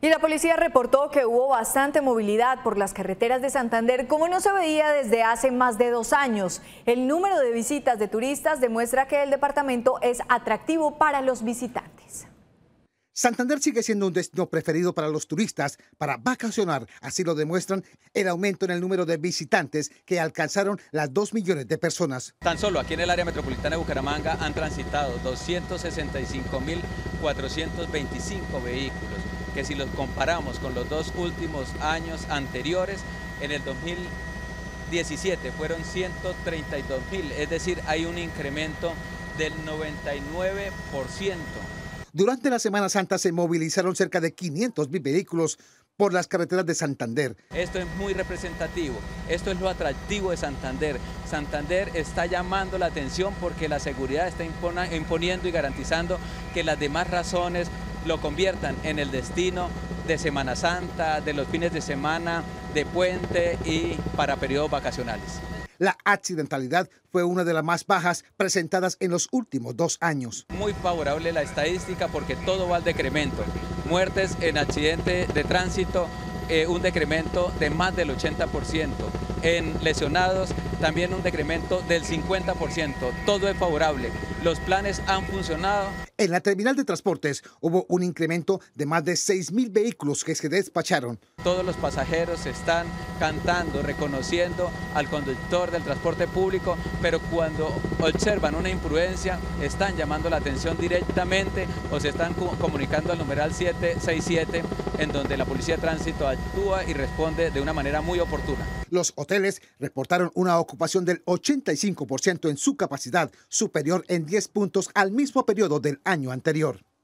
Y la policía reportó que hubo bastante movilidad por las carreteras de Santander, como no se veía desde hace más de 2 años. El número de visitas de turistas demuestra que el departamento es atractivo para los visitantes. Santander sigue siendo un destino preferido para los turistas para vacacionar. Así lo demuestran el aumento en el número de visitantes que alcanzaron las 2 millones de personas. Tan solo aquí en el área metropolitana de Bucaramanga han transitado 265.425 vehículos, que si los comparamos con los 2 últimos años anteriores, en el 2017 fueron 132.000, es decir, hay un incremento del 99%. Durante la Semana Santa se movilizaron cerca de 500.000 vehículos por las carreteras de Santander. Esto es muy representativo, esto es lo atractivo de Santander. Santander está llamando la atención porque la seguridad está imponiendo y garantizando que las demás razones lo conviertan en el destino de Semana Santa, de los fines de semana, de puente y para periodos vacacionales. La accidentalidad fue una de las más bajas presentadas en los últimos 2 años. Muy favorable la estadística porque todo va al decremento. Muertes en accidente de tránsito, un decremento de más del 80%. En lesionados también un decremento del 50%. Todo es favorable. Los planes han funcionado. En la terminal de transportes hubo un incremento de más de 6.000 vehículos que se despacharon. Todos los pasajeros están cantando, reconociendo al conductor del transporte público, pero cuando observan una imprudencia están llamando la atención directamente o se están comunicando al numeral 767, en donde la Policía de Tránsito actúa y responde de una manera muy oportuna. Los hoteles reportaron una ocupación del 85% en su capacidad, superior en 10 puntos al mismo periodo del año anterior.